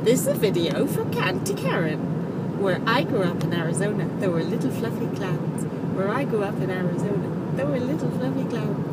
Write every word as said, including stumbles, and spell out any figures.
This is a video for Canty Karen. Where I grew up in Arizona, there were little fluffy clouds. Where I grew up in Arizona, there were little fluffy clouds.